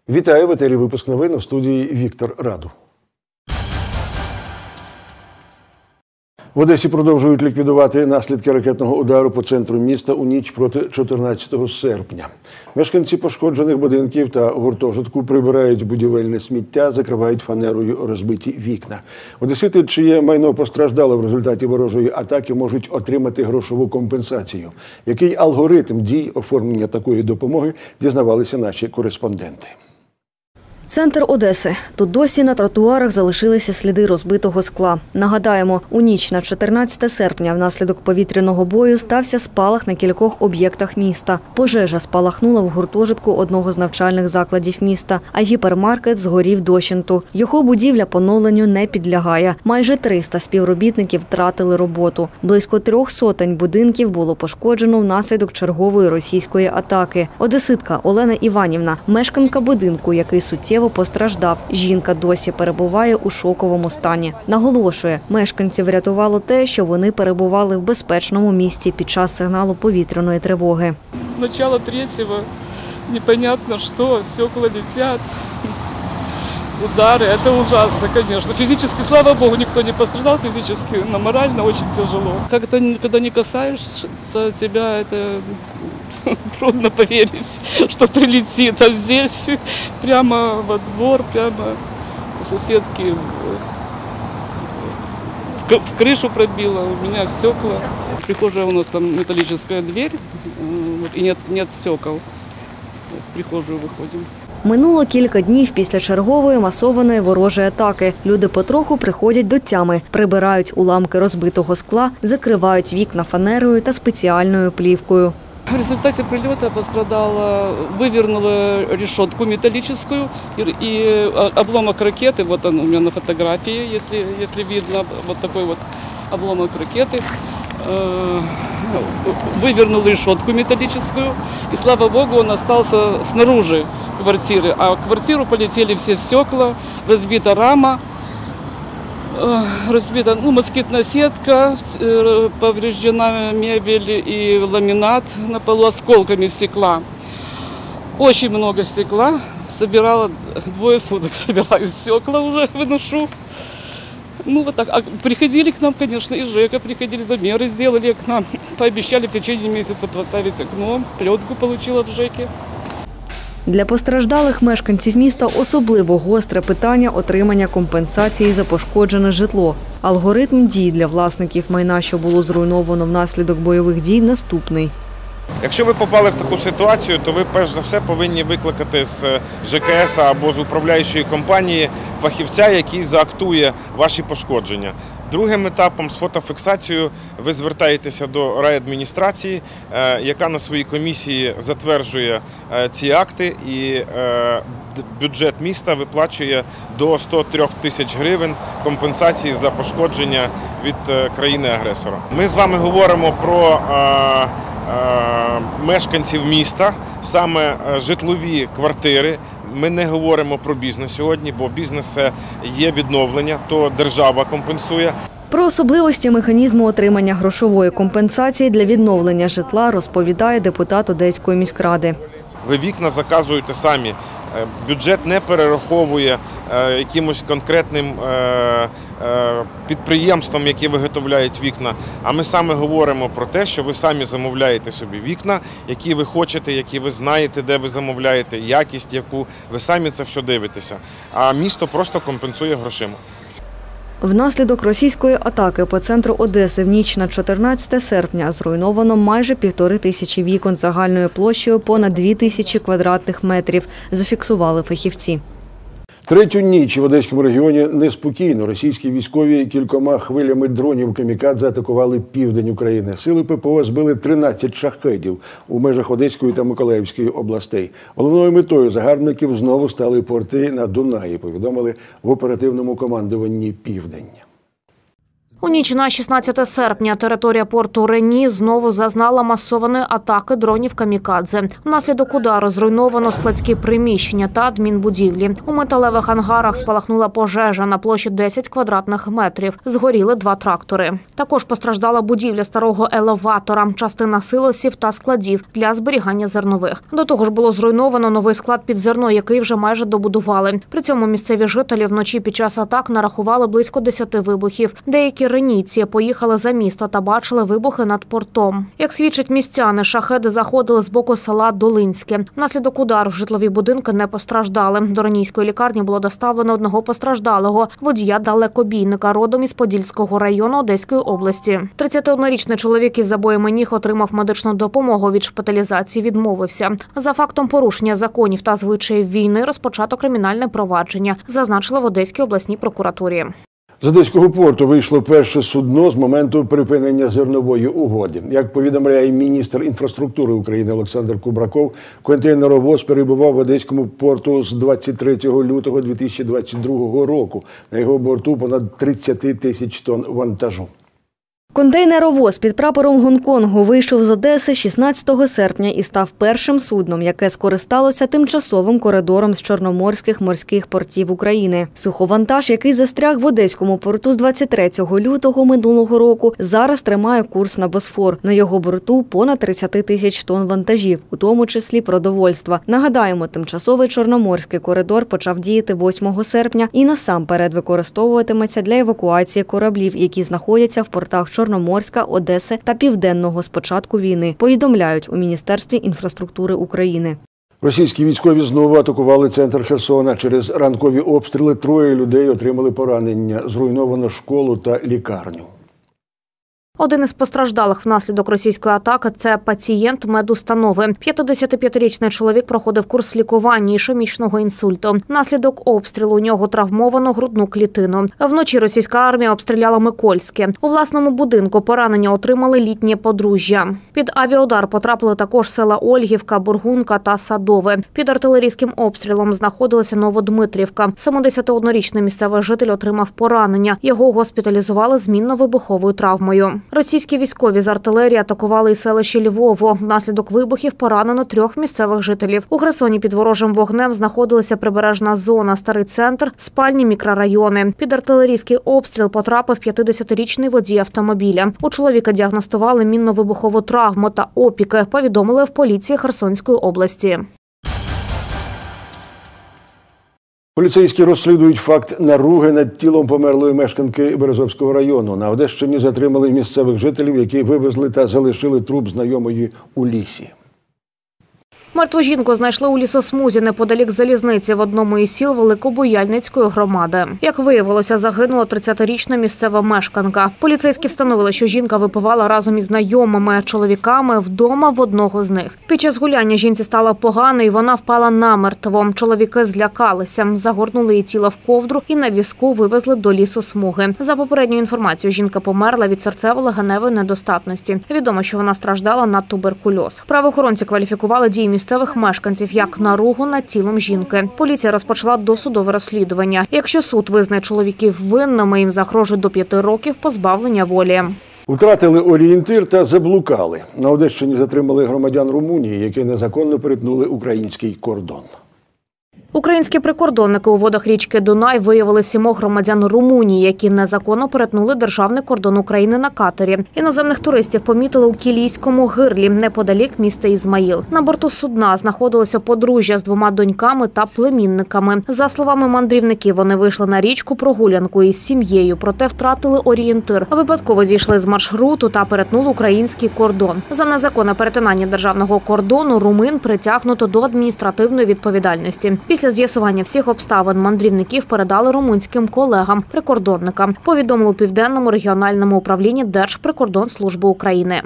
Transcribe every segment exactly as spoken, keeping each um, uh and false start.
Вітаю, в етері випуск новин, у студії Віктор Раду. В Одесі продовжують ліквідувати наслідки ракетного удару по центру міста у ніч проти чотирнадцятого серпня. Мешканці пошкоджених будинків та гуртожитку прибирають будівельне сміття, закривають фанерою розбиті вікна. Одесити, чиє майно постраждало в результаті ворожої атаки, можуть отримати грошову компенсацію. Який алгоритм дій оформлення такої допомоги, дізнавалися наші кореспонденти. Центр Одеси. Тут досі на тротуарах залишилися сліди розбитого скла. Нагадаємо, у ніч на чотирнадцяте серпня внаслідок повітряного бою стався спалах на кількох об'єктах міста. Пожежа спалахнула в гуртожитку одного з навчальних закладів міста, а гіпермаркет згорів дощенту. Його будівля поновленню не підлягає. Майже триста співробітників втратили роботу. Близько трьох сотень будинків було пошкоджено внаслідок чергової російської атаки. Одеситка Олена Іванівна, мешканка будинку, який суттєво постраждав. Жінка досі перебуває у шоковому стані. Наголошує, мешканців врятувало те, що вони перебували в безпечному місці під час сигналу повітряної тривоги. Начало третього, непонятно що, стекла летять, удари, це ужасно, звісно. Фізично, слава Богу, ніхто не пострадав, фізично, но морально дуже тяжело. Как-то, когда не касаешься себя, это трудно поверить, что прилетит. А здесь прямо во двор, прямо у соседки в крышу пробило, у меня стекла. В прихожей у нас там металлическая дверь, и нет, нет стекол. В прихожую выходим. Минуло кілька днів після чергової масованої ворожої атаки. Люди потроху приходять до тями, прибирають уламки розбитого скла, закривають вікна фанерою та спеціальною плівкою. В результате прилета пострадала, вывернула решетку металлическую и, и обломок ракеты, вот он у меня на фотографии, если, если видно, вот такой вот обломок ракеты, э, вывернул решетку металлическую, и слава богу, он остался снаружи квартиры, а в квартиру полетели все стекла, разбита рама. Разбита ну, москитная сетка, повреждена мебель и ламинат на полу осколками стекла. Очень много стекла. Собирала, двое суток собираю стекла уже, выношу. Ну вот так. А приходили к нам, конечно, из ЖЭКа, приходили, замеры сделали к нам. Пообещали в течение месяца поставить окно, пленку получила в ЖЭКе. Для постраждалих мешканців міста особливо гостре питання отримання компенсації за пошкоджене житло. Алгоритм дій для власників майна, що було зруйновано внаслідок бойових дій, наступний. Якщо ви попали в таку ситуацію, то ви перш за все повинні викликати з ЖКС або з управляючої компанії фахівця, який заактує ваші пошкодження. Другим етапом з фотофіксацією ви звертаєтеся до райадміністрації, яка на своїй комісії затверджує ці акти, і бюджет міста виплачує до ста трьох тисяч гривень компенсації за пошкодження від країни-агресора. Ми з вами говоримо про мешканців міста, саме житлові квартири. Ми не говоримо про бізнес сьогодні, бо бізнес – це є відновлення, то держава компенсує. Про особливості механізму отримання грошової компенсації для відновлення житла розповідає депутат Одеської міськради. Ви вікна заказуєте самі. Бюджет не перераховує якимось конкретним підприємствам, які виготовляють вікна. А ми саме говоримо про те, що ви самі замовляєте собі вікна, які ви хочете, які ви знаєте, де ви замовляєте, якість яку. Ви самі це все дивитеся. А місто просто компенсує грошима. Внаслідок російської атаки по центру Одеси в ніч на чотирнадцяте серпня зруйновано майже півтори тисячі вікон загальною площею понад дві тисячі квадратних метрів, зафіксували фахівці. Третю ніч в Одеському регіоні неспокійно. Російські військові кількома хвилями дронів камікадзе атакували південь України. Сили ППО збили тринадцять шахедів у межах Одеської та Миколаївської областей. Головною метою загарбників знову стали порти на Дунаї, повідомили в оперативному командуванні «Південь». У ніч на шістнадцяте серпня територія порту Рені знову зазнала масованої атаки дронів камікадзе. Внаслідок удару зруйновано складські приміщення та адмінбудівлі. У металевих ангарах спалахнула пожежа на площі десять квадратних метрів. Згоріли два трактори. Також постраждала будівля старого елеватора, частина силосів та складів для зберігання зернових. До того ж було зруйновано новий склад під зерно, який вже майже добудували. При цьому місцеві жителі вночі під час атак нарахували близько десяти вибухів. Деякі ренійці поїхали за місто та бачили вибухи над портом. Як свідчать містяни, шахеди заходили з боку села Долинське. Внаслідок удару житлові будинки не постраждали. До ренійської лікарні було доставлено одного постраждалого – водія далекобійника, родом із Подільського району Одеської області. тридцятиоднорічний чоловік із забоями ніг отримав медичну допомогу, від шпиталізації відмовився. За фактом порушення законів та звичаїв війни розпочато кримінальне провадження, зазначили в Одеській обласній прокуратурі. З Одеського порту вийшло перше судно з моменту припинення зернової угоди. Як повідомляє міністр інфраструктури України Олександр Кубраков, контейнеровоз перебував в Одеському порту з двадцять третього лютого дві тисячі двадцять другого року. На його борту понад тридцять тисяч тонн вантажу. Контейнеровоз під прапором Гонконгу вийшов з Одеси шістнадцятого серпня і став першим судном, яке скористалося тимчасовим коридором з чорноморських морських портів України. Суховантаж, який застряг в Одеському порту з двадцять третього лютого минулого року, зараз тримає курс на Босфор. На його борту понад тридцять тисяч тонн вантажів, у тому числі продовольства. Нагадаємо, тимчасовий чорноморський коридор почав діяти восьмого серпня і насамперед використовуватиметься для евакуації кораблів, які знаходяться в портах Чорноморська, Одеси та Південного з початку війни, повідомляють у Міністерстві інфраструктури України. Російські військові знову атакували центр Херсона. Через ранкові обстріли троє людей отримали поранення. Зруйновано школу та лікарню. Один із постраждалих внаслідок російської атаки – це пацієнт медустанови. п'ятдесятип'ятирічний чоловік проходив курс лікування ішемічного інсульту. Внаслідок обстрілу у нього травмовано грудну клітину. Вночі російська армія обстріляла Микольське. У власному будинку поранення отримали літнє подружжя. Під авіаудар потрапили також села Ольгівка, Бургунка та Садове. Під артилерійським обстрілом знаходилася Новодмитрівка. семидесятиоднорічний місцевий житель отримав поранення. Його госпіталізували з мінно-вибуховою травмою. Російські військові з артилерії атакували і селище Львово. Внаслідок вибухів поранено трьох місцевих жителів. У Херсоні під ворожим вогнем знаходилася прибережна зона, старий центр, спальні мікрорайони. Під артилерійський обстріл потрапив п'ятдесятирічний водій автомобіля. У чоловіка діагностували мінно-вибухову травму та опіки, повідомили в поліції Херсонської області. Поліцейські розслідують факт наруги над тілом померлої мешканки Березовського району. На Одещині затримали місцевих жителів, які вивезли та залишили труп знайомої у лісі. Мертву жінку знайшли у лісосмузі неподалік залізниці в одному із сіл Великобояльницької громади. Як виявилося, загинула тридцятирічна місцева мешканка. Поліцейські встановили, що жінка випивала разом із знайомими чоловіками вдома в одного з них. Під час гуляння жінці стало погано і вона впала намертво. Чоловіки злякалися, загорнули її тіло в ковдру і на візку вивезли до лісосмуги. За попередньою інформацією, жінка померла від серцево-легеневої недостатності. Відомо, що вона страждала на туберкульоз. Правоохоронці кваліфікували дії місцевих мешканців як наругу над тілом жінки. Поліція розпочала досудове розслідування. Якщо суд визнає чоловіків винними, їм загрожує до п'яти років позбавлення волі. Втратили орієнтир та заблукали. На Одещині затримали громадян Румунії, які незаконно перетнули український кордон. Українські прикордонники у водах річки Дунай виявили сімох громадян Румунії, які незаконно перетнули державний кордон України на катері. Іноземних туристів помітили у Кілійському гирлі, неподалік міста Ізмаїл. На борту судна знаходилося подружжя з двома доньками та племінниками. За словами мандрівників, вони вийшли на річку прогулянку із сім'єю, проте втратили орієнтир. Випадково зійшли з маршруту та перетнули український кордон. За незаконне перетинання державного кордону румин притягнуто до адміністративної відповідальності. Після з'ясування всіх обставин мандрівників передали румунським колегам-прикордонникам, повідомили у Південному регіональному управлінні Держприкордонслужби України.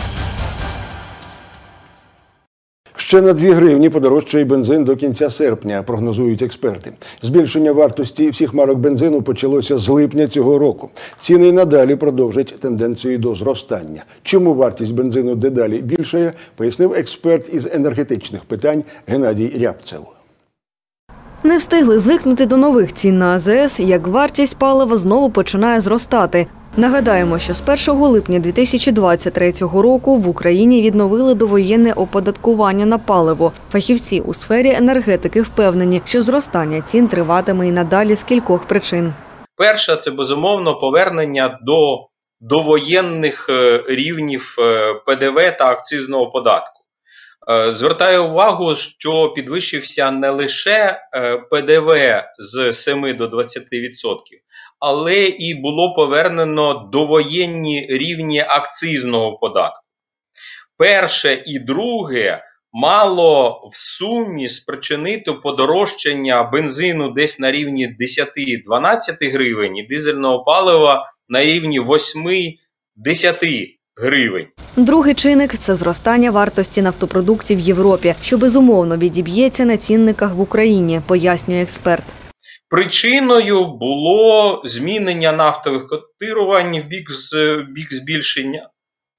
Ще на дві гривні подорожчає бензин до кінця серпня, прогнозують експерти. Збільшення вартості всіх марок бензину почалося з липня цього року. Ціни й надалі продовжать тенденцію до зростання. Чому вартість бензину дедалі більшає, пояснив експерт із енергетичних питань Геннадій Рябцев. Не встигли звикнути до нових цін на АЗС, як вартість палива знову починає зростати. Нагадаємо, що з першого липня дві тисячі двадцять третього року в Україні відновили довоєнне оподаткування на паливо. Фахівці у сфері енергетики впевнені, що зростання цін триватиме і надалі з кількох причин. Перше – це, безумовно, повернення до довоєнних рівнів Пе Де Ве та акцизного податку. Звертаю увагу, що підвищився не лише Пе Де Ве з семи до двадцяти відсотків, але і було повернено довоєнні рівні акцизного податку. Перше і друге мало в сумі спричинити подорожчання бензину десь на рівні десяти-дванадцяти гривень і дизельного палива на рівні восьми-десяти гривень. Другий чинник – це зростання вартості нафтопродуктів в Європі, що безумовно відіб'ється на цінниках в Україні, пояснює експерт. Причиною було змінення нафтових котирувань в бік, в бік збільшення.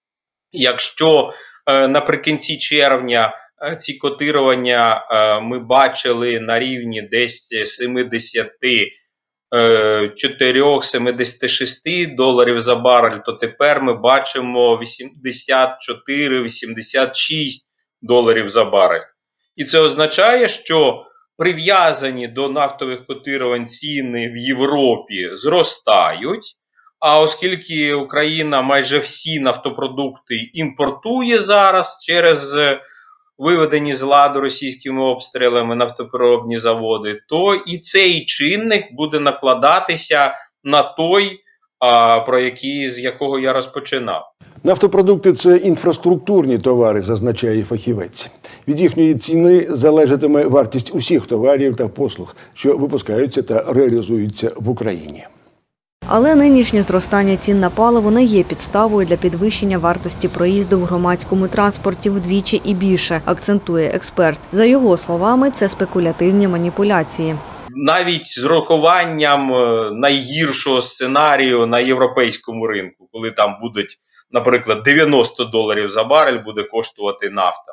Якщо е, наприкінці червня е, ці котирування е, ми бачили на рівні десь сімдесяти чотирьох - сімдесяти шести доларів за барель, то тепер ми бачимо вісімдесят чотири - вісімдесят шість доларів за барель. І це означає, що прив'язані до нафтових котирувань ціни в Європі зростають, а оскільки Україна майже всі нафтопродукти імпортує зараз через виведені з ладу російськими обстрілами нафтопереробні заводи, то і цей чинник буде накладатися на той, а, про який, з якого я розпочинав. Нафтопродукти – це інфраструктурні товари, зазначає фахівець. Від їхньої ціни залежатиме вартість усіх товарів та послуг, що випускаються та реалізуються в Україні. Але нинішнє зростання цін на паливо не є підставою для підвищення вартості проїзду в громадському транспорті вдвічі і більше, акцентує експерт. За його словами, це спекулятивні маніпуляції. Навіть з урахуванням найгіршого сценарію на європейському ринку, коли там будуть, наприклад, дев'яносто доларів за барель буде коштувати нафта,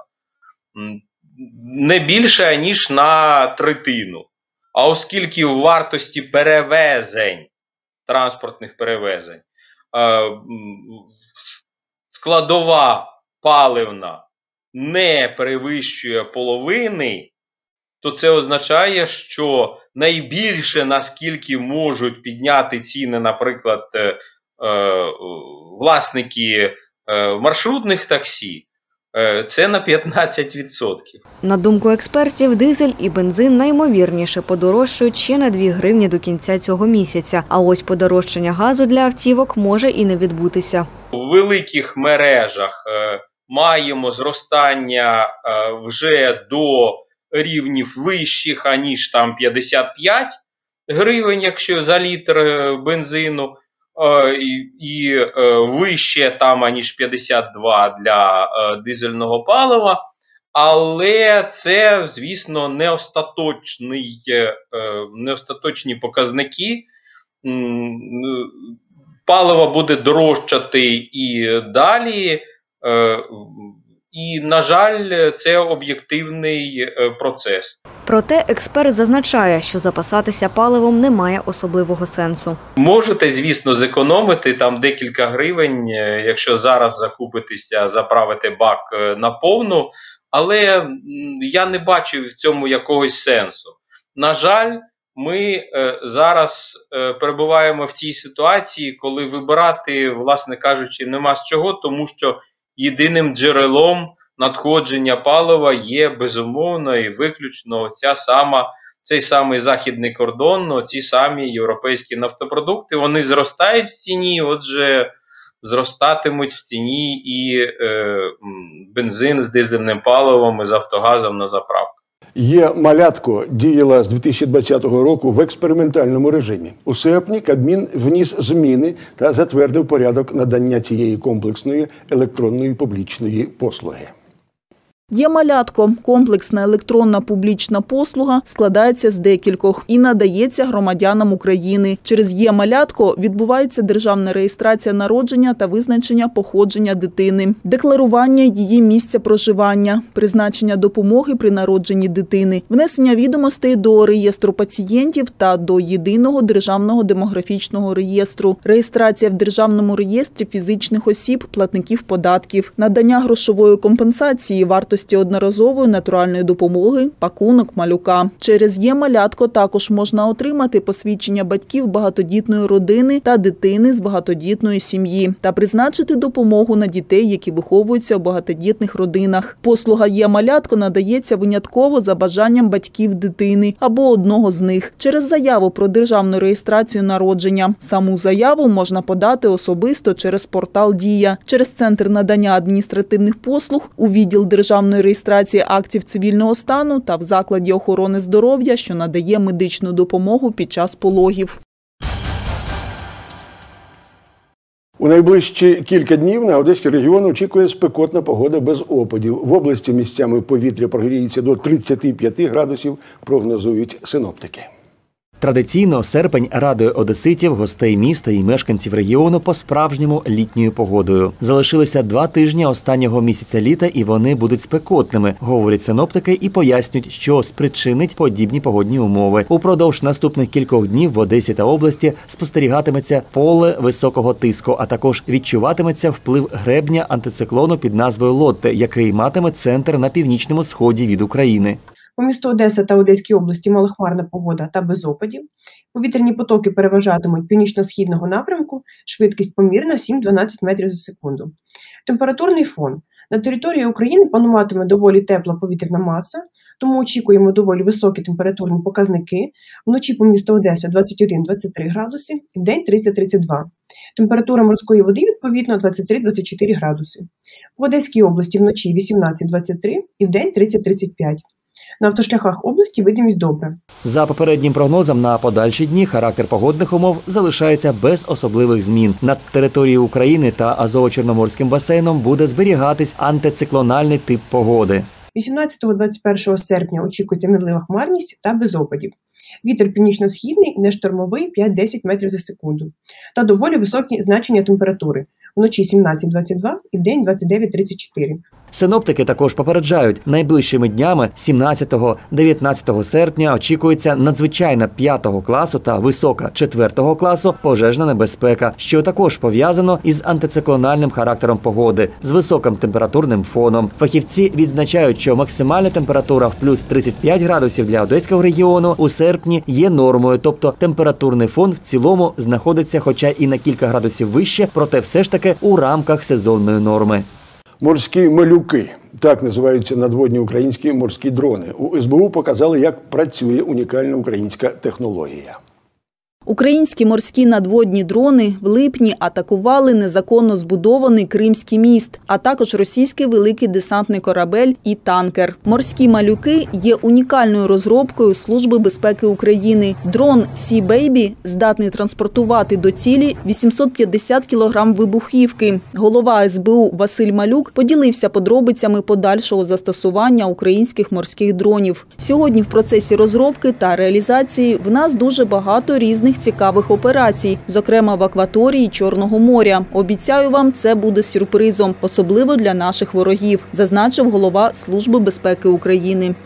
не більше, ніж на третину. А оскільки в вартості перевезень, транспортних перевезень, складова паливна не перевищує половини, то це означає, що найбільше, наскільки можуть підняти ціни, наприклад, власники маршрутних таксі, це на п'ятнадцять відсотків. На думку експертів, дизель і бензин наймовірніше подорожчають ще на дві гривні до кінця цього місяця. А ось подорожчання газу для автівок може і не відбутися. У великих мережах е, маємо зростання е, вже до рівнів вищих, аніж там п'ятдесят п'ять гривень, якщо за літр бензину, е, і, і е, вище там, аніж п'ятдесят два для е, дизельного палива. Але це, звісно, не остаточний, е, не остаточні показники. Паливо буде дорожчати і далі. Е, І, на жаль, це об'єктивний процес. Проте експерт зазначає, що запасатися паливом немає особливого сенсу. Можете, звісно, зекономити там декілька гривень, якщо зараз закупитися, заправити бак на повну, але я не бачу в цьому якогось сенсу. На жаль, ми зараз перебуваємо в тій ситуації, коли вибирати, власне кажучи, нема з чого, тому що єдиним джерелом надходження палива є, безумовно, і виключно ця сама, цей самий західний кордон, ці самі європейські нафтопродукти. Вони зростають в ціні, отже, зростатимуть в ціні і е, бензин з дизельним паливом, і з автогазом на заправках. Е-малятко діяла з дві тисячі двадцятого року в експериментальному режимі. У серпні Кабмін вніс зміни та затвердив порядок надання цієї комплексної електронної публічної послуги. Є-малятко – комплексна електронна публічна послуга, складається з декількох і надається громадянам України. Через Є-малятко відбувається державна реєстрація народження та визначення походження дитини, декларування її місця проживання, призначення допомоги при народженні дитини, внесення відомостей до реєстру пацієнтів та до єдиного державного демографічного реєстру, реєстрація в державному реєстрі фізичних осіб, платників податків, надання грошової компенсації вартості одноразової натуральної допомоги, пакунок малюка. Через Є-малятко також можна отримати посвідчення батьків багатодітної родини та дитини з багатодітної сім'ї та призначити допомогу на дітей, які виховуються у багатодітних родинах. Послуга Є-малятко надається винятково за бажанням батьків дитини або одного з них через заяву про державну реєстрацію народження. Саму заяву можна подати особисто через портал «Дія», через Центр надання адміністративних послуг, у відділ державної реєстрації актів цивільного стану та в закладі охорони здоров'я, що надає медичну допомогу під час пологів. У найближчі кілька днів на Одеський регіон очікує спекотна погода без опадів. В області місцями повітря прогріється до тридцяти п'яти градусів, прогнозують синоптики. Традиційно серпень радує одеситів, гостей міста і мешканців регіону по-справжньому літньою погодою. Залишилися два тижні останнього місяця літа і вони будуть спекотними, говорять синоптики і пояснюють, що спричинить подібні погодні умови. Упродовж наступних кількох днів в Одесі та області спостерігатиметься поле високого тиску, а також відчуватиметься вплив гребня антициклону під назвою Лотте, який матиме центр на північному сході від України. По місту Одеса та Одеській області малохмарна погода та без опадів. Повітряні потоки переважатимуть північно-східного напрямку, швидкість помірна сім-дванадцять метрів за секунду. Температурний фон. На території України пануватиме доволі тепла повітряна маса, тому очікуємо доволі високі температурні показники. Вночі по місту Одеса двадцять один - двадцять три градуси, вдень тридцять - тридцять два. Температура морської води відповідно двадцять три - двадцять чотири градуси. В Одеській області вночі вісімнадцять - двадцять три і вдень тридцять - тридцять п'ять. На автошляхах області видимість добра. За попереднім прогнозом на подальші дні характер погодних умов залишається без особливих змін. Над територією України та Азово-Чорноморським басейном буде зберігатись антициклональний тип погоди. вісімнадцятого - двадцять першого серпня очікується мінлива хмарність та без опадів. Вітер північно-східний, нештормовий п'ять-десять метрів за секунду. Та доволі високі значення температури. Вночі сімнадцять - двадцять два і вдень двадцять дев'ять - тридцять чотири. Синоптики також попереджають, найближчими днями сімнадцятого - дев'ятнадцятого серпня очікується надзвичайна п'ятого класу та висока четвертого класу пожежна небезпека, що також пов'язано із антициклональним характером погоди, з високим температурним фоном. Фахівці відзначають, що максимальна температура в плюс тридцять п'ять градусів для Одеського регіону у серпні є нормою, тобто температурний фон в цілому знаходиться хоча і на кілька градусів вище, проте все ж таки у рамках сезонної норми. Морські малюки – так називаються надводні українські морські дрони. У ес бе у показали, як працює унікальна українська технологія. Українські морські надводні дрони в липні атакували незаконно збудований Кримський міст, а також російський великий десантний корабель і танкер. Морські малюки є унікальною розробкою Служби безпеки України. Дрон Сі Бейбі здатний транспортувати до цілі вісімсот п'ятдесят кілограм вибухівки. Голова ес бе у Василь Малюк поділився подробицями подальшого застосування українських морських дронів. Сьогодні в процесі розробки та реалізації в нас дуже багато різних цікавих операцій, зокрема в акваторії Чорного моря. Обіцяю вам, це буде сюрпризом, особливо для наших ворогів, зазначив голова Служби безпеки України.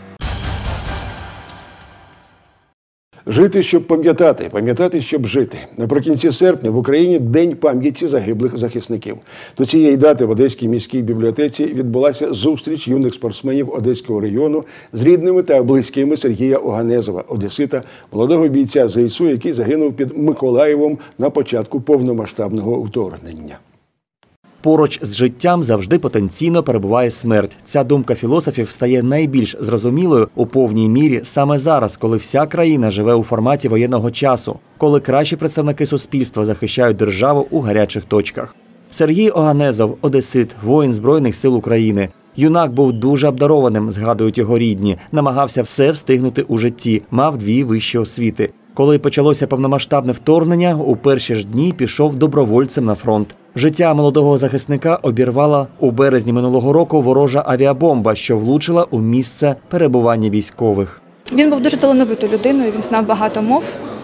Жити, щоб пам'ятати, пам'ятати, щоб жити. Наприкінці серпня в Україні День пам'яті загиблих захисників. До цієї дати в Одеській міській бібліотеці відбулася зустріч юних спортсменів Одеського регіону з рідними та близькими Сергія Оганезова, одесита, молодого бійця зе ес у, який загинув під Миколаєвом на початку повномасштабного вторгнення. Поруч з життям завжди потенційно перебуває смерть. Ця думка філософів стає найбільш зрозумілою у повній мірі саме зараз, коли вся країна живе у форматі воєнного часу, коли кращі представники суспільства захищають державу у гарячих точках. Сергій Оганезов – одесит, воїн Збройних сил України. Юнак був дуже обдарованим, згадують його рідні, намагався все встигнути у житті, мав дві вищі освіти. Коли почалося повномасштабне вторгнення, у перші ж дні пішов добровольцем на фронт. Життя молодого захисника обірвала у березні минулого року ворожа авіабомба, що влучила у місце перебування військових. Він був дуже талановитою людиною, він знав багато мов.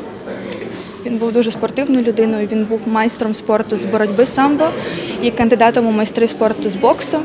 Він був дуже спортивною людиною, він був майстром спорту з боротьби самбо і кандидатом у майстри спорту з боксу.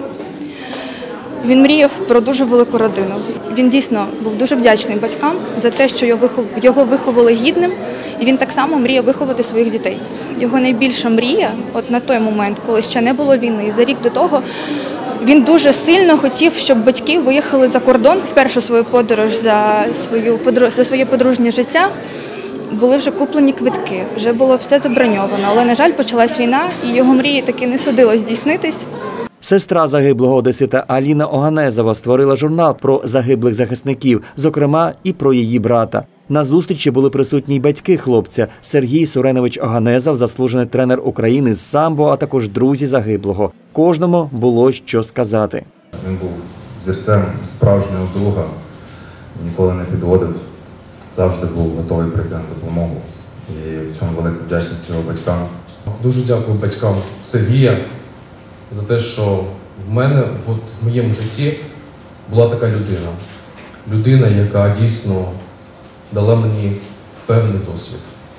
Він мріяв про дуже велику родину. Він дійсно був дуже вдячний батькам за те, що його виховали гідним, і він так само мріяв виховати своїх дітей. Його найбільша мрія, от на той момент, коли ще не було війни, і за рік до того, він дуже сильно хотів, щоб батьки виїхали за кордон в першу свою подорож за, свою, за своє подружнє життя. Були вже куплені квитки, вже було все заброньовано, але, на жаль, почалась війна, і його мрії таки не судилось здійснитись. Сестра загиблого одесита Аліна Оганезова створила журнал про загиблих захисників, зокрема і про її брата. На зустрічі були присутні й батьки хлопця – Сергій Суренович Оганезов, заслужений тренер України з самбо, а також друзі загиблого. Кожному було що сказати. Він був зірцем справжнього друга, ніколи не підводив, завжди був готовий прийти на допомогу. І в цьому велика вдячність його батькам. Дуже дякую батькам Сергія за те, що в мене, от, в моєму житті була така людина. Людина, яка дійсно дала мені певний досвід.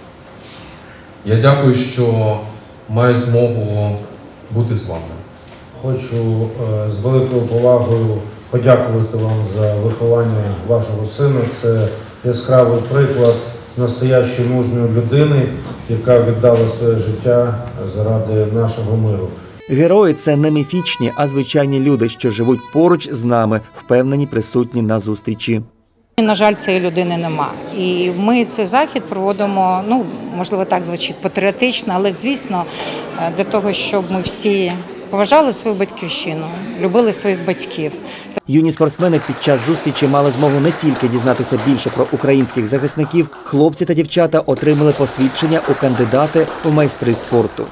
Я дякую, що маю змогу бути з вами. Хочу з великою повагою подякувати вам за виховання вашого сина. Це яскравий приклад настоящої мужньої людини, яка віддала своє життя заради нашого миру. Герої – це не міфічні, а звичайні люди, що живуть поруч з нами, впевнені присутні на зустрічі. На жаль, цієї людини нема. І ми цей захід проводимо, ну, можливо, так звучить патріотично, але, звісно, для того, щоб ми всі поважали свою батьківщину, любили своїх батьків. Юні спортсмени під час зустрічі мали змогу не тільки дізнатися більше про українських захисників, хлопці та дівчата отримали посвідчення у кандидати у майстри спорту.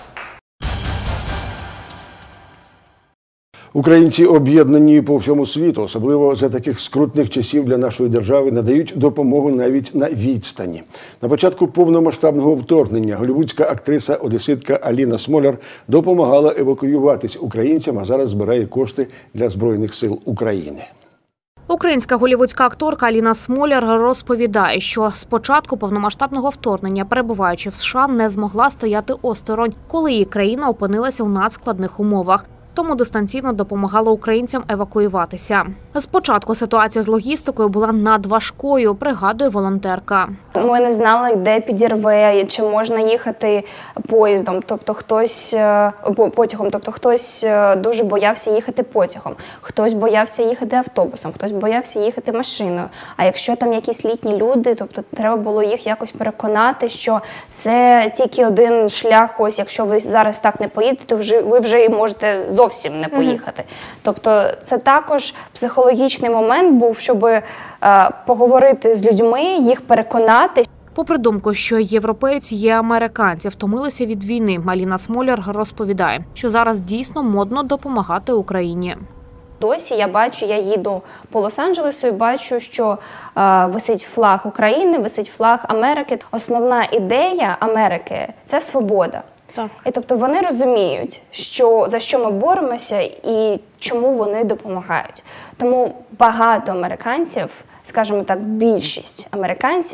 Українці, об'єднані по всьому світу, особливо за таких скрутних часів для нашої держави, надають допомогу навіть на відстані. На початку повномасштабного вторгнення голлівудська актриса-одеситка Аліна Смоляр допомагала евакуюватись українцям, а зараз збирає кошти для Збройних сил України. Українська голлівудська акторка Аліна Смоляр розповідає, що з початку повномасштабного вторгнення, перебуваючи в США, не змогла стояти осторонь, коли її країна опинилася у надскладних умовах. Тому дистанційно допомагала українцям евакуюватися. Спочатку ситуація з логістикою була надважкою, пригадує волонтерка. Ми не знали, де підірве, чи можна їхати поїздом, тобто хтось потягом, тобто хтось дуже боявся їхати потягом, хтось боявся їхати автобусом, хтось боявся їхати машиною. А якщо там якісь літні люди, тобто треба було їх якось переконати, що це тільки один шлях, ось якщо ви зараз так не поїдете, то вже ви вже і можете зовсім не поїхати. Mm-hmm. Тобто це також психологічний момент був, щоб е, поговорити з людьми, їх переконати. Попри думку, що європейці є американці, втомилися від війни, Аліна Смоляр розповідає, що зараз дійсно модно допомагати Україні. Досі я бачу, я їду по Лос-Анджелесу і бачу, що е, висить флаг України, висить флаг Америки. Основна ідея Америки – це свобода. Так. І тобто вони розуміють, що, за що ми боремося і чому вони допомагають. Тому багато американців, скажімо так, більшість американців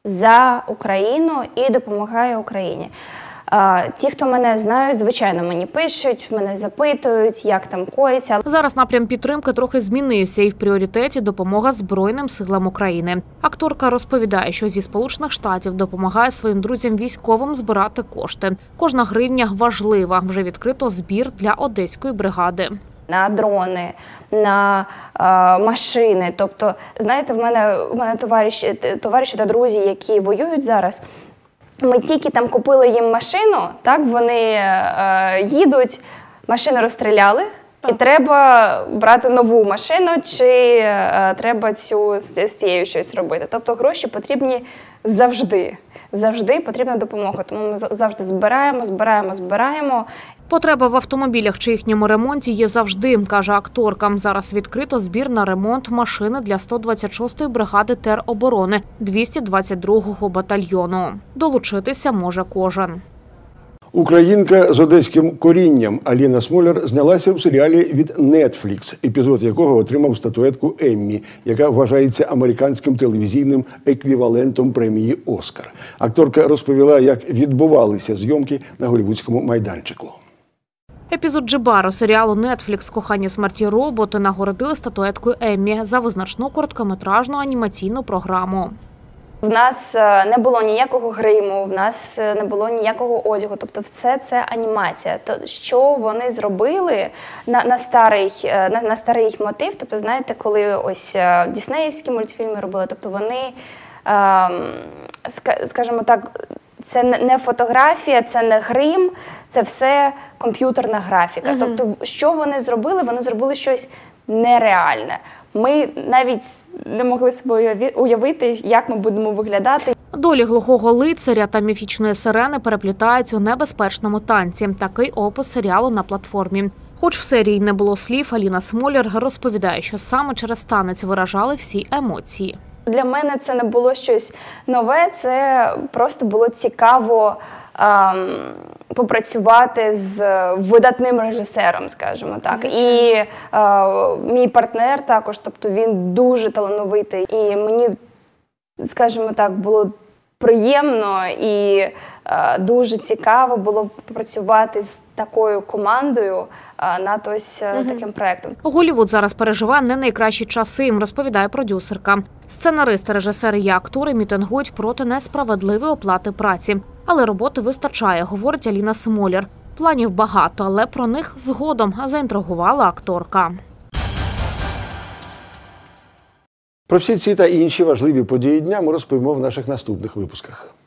за Україну і допомагає Україні. Ті, хто мене знають, звичайно, мені пишуть, мене запитують, як там коїться. Зараз напрям підтримки трохи змінився і в пріоритеті допомога Збройним силам України. Акторка розповідає, що зі Сполучених Штатів допомагає своїм друзям-військовим збирати кошти. Кожна гривня важлива. Вже відкрито збір для одеської бригади. На дрони, на е, машини. Тобто, знаєте, в мене, в мене товариші, товариші та друзі, які воюють зараз, ми тільки там купили їм машину, так, вони е, їдуть, машину розстріляли, і треба брати нову машину, чи е, треба цю, з цією щось робити. Тобто гроші потрібні завжди. Завжди потрібна допомога. Тому ми завжди збираємо, збираємо, збираємо. Потреба в автомобілях чи їхньому ремонті є завжди, каже акторка. Зараз відкрито збір на ремонт машини для сто двадцять шостої бригади тероборони двісті двадцять другого батальйону. Долучитися може кожен. Українка з одеським корінням Аліна Смоляр знялася в серіалі від Netflix, епізод якого отримав статуетку Еммі, яка вважається американським телевізійним еквівалентом премії «Оскар». Акторка розповіла, як відбувалися зйомки на голлівудському майданчику. Епізод «Джибаро» серіалу Netflix «Кохання, смерті, роботи» нагородили статуеткою Еммі за визначну короткометражну анімаційну програму. В нас не було ніякого гриму, в нас не було ніякого одягу, тобто все це анімація. То, що вони зробили на, на, старий, на, на старий мотив, тобто, знаєте, коли ось діснеївські мультфільми робили, тобто вони, скажімо так, це не фотографія, це не грим, це все комп'ютерна графіка. Uh-huh. Тобто, що вони зробили? Вони зробили щось нереальне. Ми навіть не могли собі уявити, як ми будемо виглядати. Долі глухого лицаря та міфічної сирени переплітаються у небезпечному танці. Такий опис серіалу на платформі. Хоч в серії не було слів, Аліна Смоляр розповідає, що саме через танець виражали всі емоції. Для мене це не було щось нове, це просто було цікаво ем, попрацювати з видатним режисером, скажімо так. Звичайно. І е, мій партнер також, тобто він дуже талановитий. І мені, скажімо так, було приємно і е, дуже цікаво було попрацювати з такою командою над ось угу. таким проєктом. Голлівуд зараз переживає не найкращі часи, розповідає продюсерка. Сценаристи, режисери і актори мітингують проти несправедливої оплати праці. Але роботи вистачає, говорить Аліна Смоляр. Планів багато, але про них згодом, заінтригувала акторка. Про всі ці та інші важливі події дня ми розповімо в наших наступних випусках.